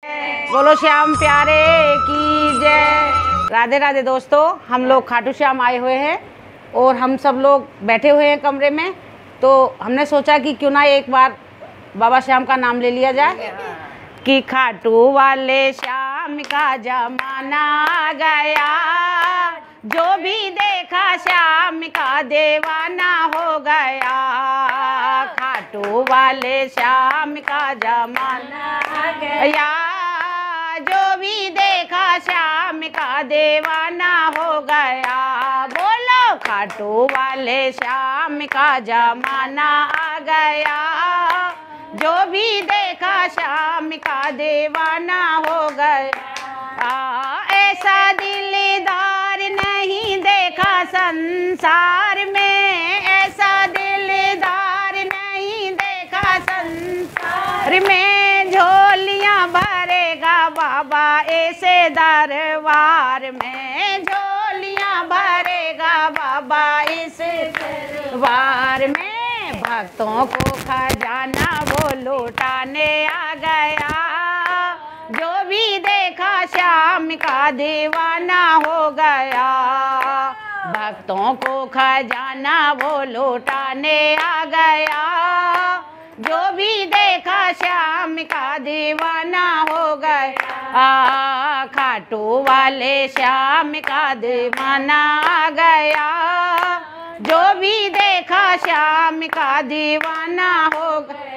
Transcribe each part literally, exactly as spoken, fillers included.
बोलो श्याम प्यारे की जय। राधे राधे दोस्तों, हम लोग खाटू श्याम आए हुए हैं और हम सब लोग बैठे हुए हैं कमरे में। तो हमने सोचा कि क्यों ना एक बार बाबा श्याम का नाम ले लिया जाए कि खाटू वाले श्याम का जमाना आ गया, जो भी देखा श्याम का दीवाना हो गया। खाटू वाले श्याम का जमाना आ गया, जो भी देखा श्याम का दीवाना हो गया। बोलो खाटू वाले श्याम का जमाना आ गया, जो भी देखा श्याम का दीवाना हो गया। ऐसा दिलदार नहीं देखा संसार में, ऐसा दिलदार नहीं देखा संसार में। झोलियां भरेगा बाबा ऐसे दरबार में, झोलियां भरेगा बाबा ऐसे दरबार में। भक्तों को खजाना वो लौटाने आ गया, जो भी देखा श्याम का दीवाना हो गया। भक्तों को खजाना वो लौटाने आ गया, जो भी देखा श्याम का दीवाना हो गया। खाटू वाले श्याम का दीवाना आ गया, जो भी देखा श्याम का दीवाना हो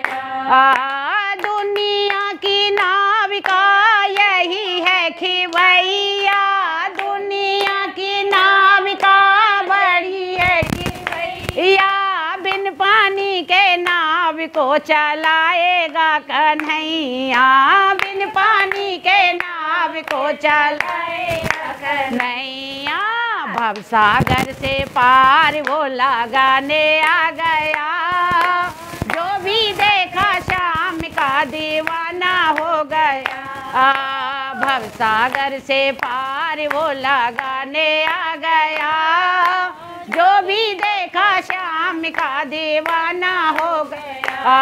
गया। दुनिया की नाविका यही है खिवैया, दुनिया की नाविका बड़ी है खिवैया। बिन पानी के नाव को चलाएगा कन्हैया, बिन पानी के नाव को चलाएगा कन्हैया। भवसागर से पार वो लगाने आ गया, जो भी देखा श्याम का दीवाना हो गया। भवसागर से पार वो लगाने आ गया, जो भी देखा श्याम का दीवाना हो गया।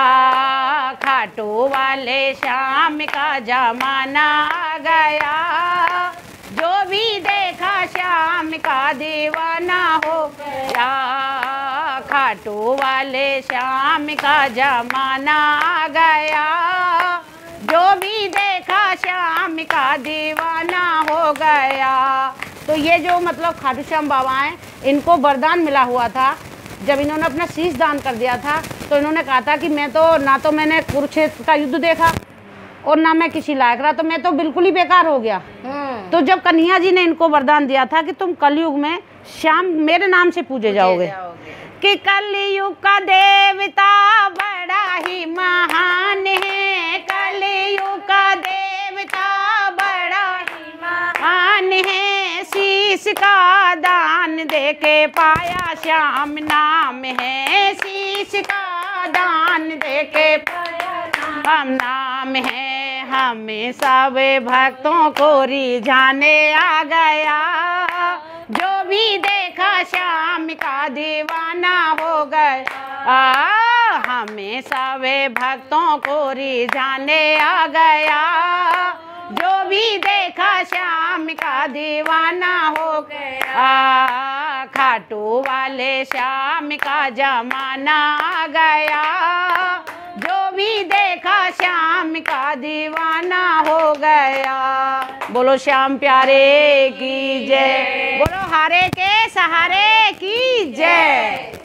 खाटू वाले श्याम का जमाना आ गया, जो भी देखा श्याम का दीवाना हो गया। खाटू वाले श्याम का जमाना आ गया, जो भी देखा श्याम का दीवाना हो गया। तो ये जो मतलब खाटू श्याम बाबा हैं, इनको वरदान मिला हुआ था। जब इन्होंने अपना शीश दान कर दिया था तो इन्होंने कहा था कि मैं तो ना तो मैंने कुरुक्षेत्र का युद्ध देखा और ना मैं किसी लायक रहा, तो मैं तो बिल्कुल ही बेकार हो गया। तो जब कन्हैया जी ने इनको वरदान दिया था कि तुम कलयुग में श्याम मेरे नाम से पूजे जाओगे, कि कलयुग का देवता बड़ा ही महान है, कलयुग का देवता बड़ा ही महान है। शीश का दान दे के पाया श्याम नाम है, शीश का दान दे के पाया श्याम नाम है। हमें सब भक्तों को रिझाने आ गया, जो भी देखा श्याम का दीवाना हो गया। हमें सब भक्तों को रिझाने आ गया, जो भी देखा श्याम का दीवाना हो गया। खाटू वाले श्याम का जमाना आ गया, जो भी देखा श्याम का दीवाना हो गया। बोलो श्याम प्यारे की जय, बोलो हारे के सहारे की जय।